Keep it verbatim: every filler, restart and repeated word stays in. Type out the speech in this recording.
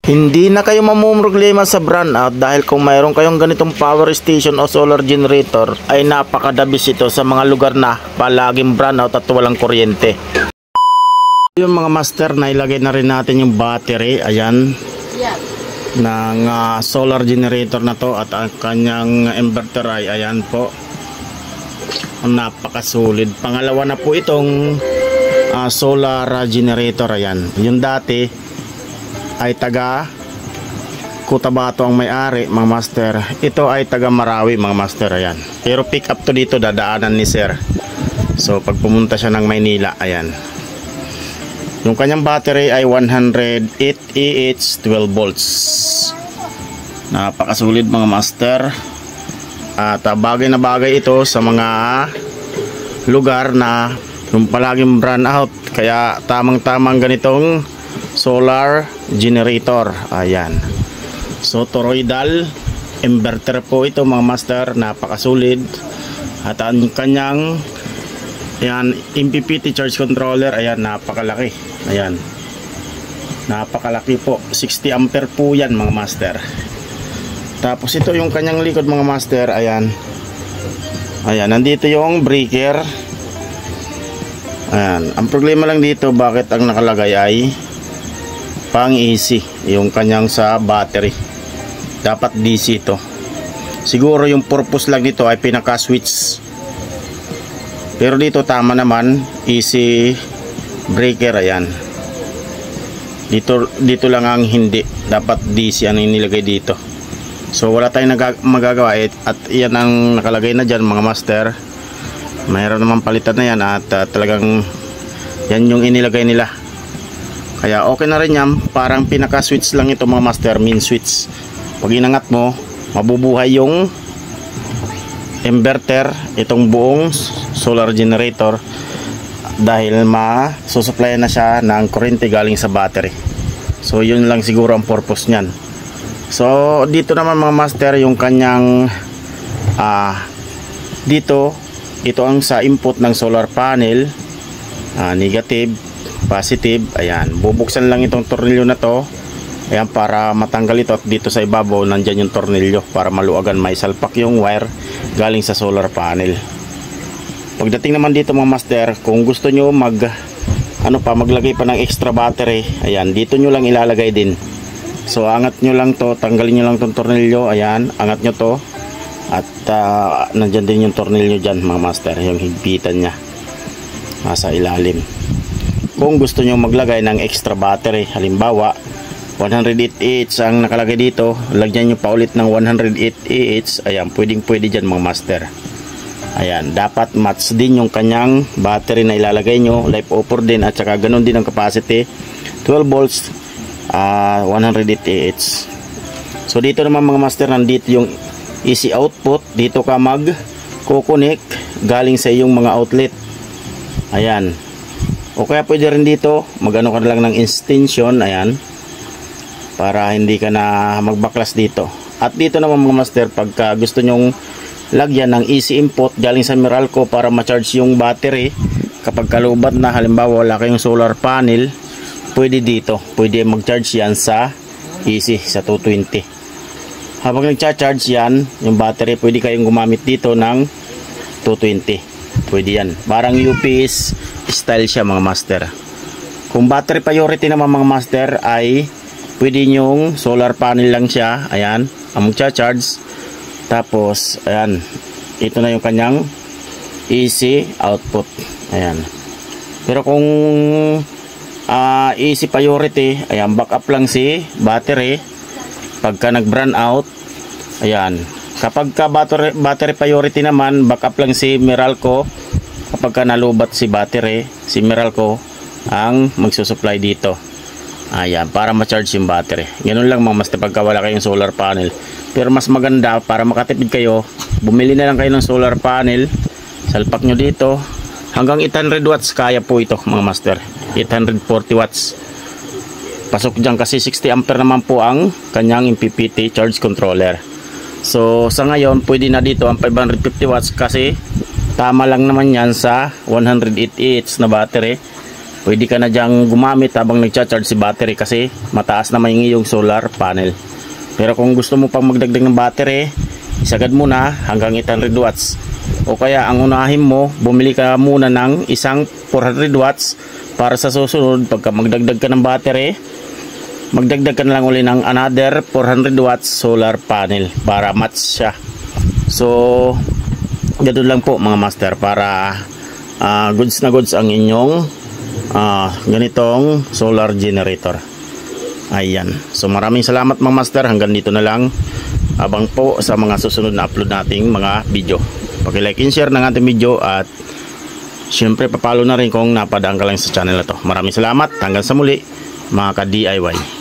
Hindi na kayo mamumroblema sa brownout dahil kung mayroon kayong ganitong power station o solar generator ay napakadabis ito sa mga lugar na palaging brownout at walang kuryente. Yung mga master, na ilagay na rin natin yung battery, ayan, ng uh, solar generator na to at ang kanyang inverter ay ayan po, napakasolid. Pangalawa na po itong uh, solar generator, ayan. Yung dati ay taga Cotabato ang may-ari, mga master. Ito ay taga Marawi, mga master, ayan. Pero pick up to dito, dadaanan ni sir. So pag pumunta siya ng Maynila, ayan. Yung kanyang battery ay one hundred eight A H twelve volts. Napakasulit, mga master. At uh, bagay na bagay ito sa mga lugar na yung palaging brand out. Kaya tamang-tamang ganitong solar generator, ayan. So toroidal inverter po ito, mga master, napakasulit. At ang kanyang ayan, M P P T charge controller, ayan, napakalaki, ayan, napakalaki po, sixty ampere po yan, mga master. Tapos ito yung kanyang likod, mga master, ayan, ayan, nandito yung breaker, ayan. Ang problema lang dito, bakit ang nakalagay ay pang easy yung kanyang sa battery, dapat D C ito. Siguro yung purpose lang nito ay pinaka switch, pero dito tama naman, easy breaker, ayan. Dito, dito lang ang hindi, dapat D C ang inilagay dito. So wala tayong magagawa, at yan ang nakalagay na dyan, mga master. Mayroon naman palitan na yan, at uh, talagang yan yung inilagay nila. Kaya okay na rin yan, parang pinaka switch lang ito, mga master, main switch. Pag inangat mo, mabubuhay yung inverter, itong buong solar generator, dahil masusupply na siya ng kuryente galing sa battery. So yun lang siguro ang purpose niyan. So dito naman, mga master, yung kanyang uh, dito, ito ang sa input ng solar panel, uh, negative, positive, ayan. Bubuksan lang itong tornilyo na to, ayan, para matanggal ito, at dito sa ibabaw nandyan yung tornilyo para maluagan, may salpak yung wire galing sa solar panel. Pagdating naman dito, mga master, kung gusto nyo mag ano pa, maglagay pa ng extra battery, ayan, dito nyo lang ilalagay din. So angat nyo lang to, tanggalin nyo lang tong tornilyo, ayan, angat nyo to, at uh, nandyan din yung tornilyo dyan, mga master, yung higpitan nya nasa ilalim. Kung gusto nyo maglagay ng extra battery, halimbawa one hundred eight A H ang nakalagay dito, lagyan nyo pa ulit ng one hundred eight A H, ayan, pwedeng pwede dyan, mga master. Ayan, dapat match din yung kanyang battery na ilalagay nyo, life offer din, at saka ganun din ang capacity, twelve volts, uh, one hundred eight A H. So dito naman, mga master, nandito yung E C output, dito ka mag kukunik galing sa iyong mga outlet, ayan. O kaya pwede rin dito magano ka lang ng extension, ayan, para hindi ka na magbaklas dito. At dito naman, mga master, pagka gusto nyong lagyan ng E C input galing sa Meralco para ma-charge yung battery kapag kalubat na, halimbawa wala kayong solar panel, pwede dito, pwede mag-charge yan sa E C, sa two twenty. Habang nagcha-charge yan yung battery, pwede kayong gumamit dito ng two twenty, pwede yan, parang U P S style siya, mga master. Kung battery priority naman, mga master, ay pwede nyong solar panel lang siya, ayan, ang magcha-charge. Tapos ayan, ito na yung kanyang E C output, ayan. Pero kung uh, E C priority, ayan, backup lang si battery pagka nag burn out, ayan. Kapag ka battery, battery priority naman, backup lang si Meralco. Kapag ka nalubat si battery, si Meralco ang magsusupply dito, ayan, para ma-charge yung battery. Ganun lang, mga master, pagka wala kayong solar panel. Pero mas maganda, para makatipid kayo, bumili na lang kayo ng solar panel, salpak nyo dito, hanggang eight hundred watts kaya po ito, mga master, eight hundred forty watts. Pasok dyan kasi sixty ampere naman po ang kanyang M P P T charge controller. So sa ngayon, pwede na dito ang five hundred fifty watts kasi tama lang naman yan sa one hundred eight A H na battery. pwede ka na dyang gumamit habang nagcha-charge si battery kasi mataas naman yung iyong solar panel. Pero kung gusto mo pang magdagdag ng battery, isagad mo na hanggang eight hundred watts. O kaya ang unahin mo, bumili ka muna ng isang four hundred watts para sa susunod pagka magdagdag ka ng battery, magdagdag ka na lang uli ng another four hundred watts solar panel para match siya. So ganoon lang po mga master, para uh, goods na goods ang inyong uh, ganitong solar generator. Ayan, so maraming salamat mga master, hanggang dito na lang. Abang po sa mga susunod na upload nating mga video. Paki-like and share ng ating video, at syempre papalo na rin kung napadaan ka lang sa channel na to. Maraming salamat, hanggang sa muli mga ka-D I Y.